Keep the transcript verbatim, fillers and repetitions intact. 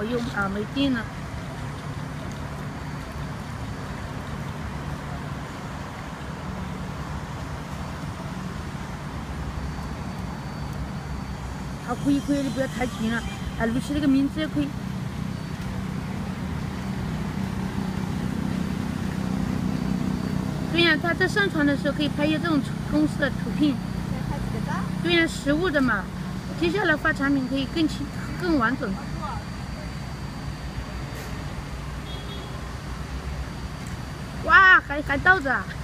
我用啊，没电了。好，可以可以，你不要太近了。啊，录起那个名字也可以。对呀、啊，他在上传的时候可以拍一些这种公司的图片。对呀、啊，实物的嘛。接下来发产品可以更清、更完整。哇，还还倒着啊！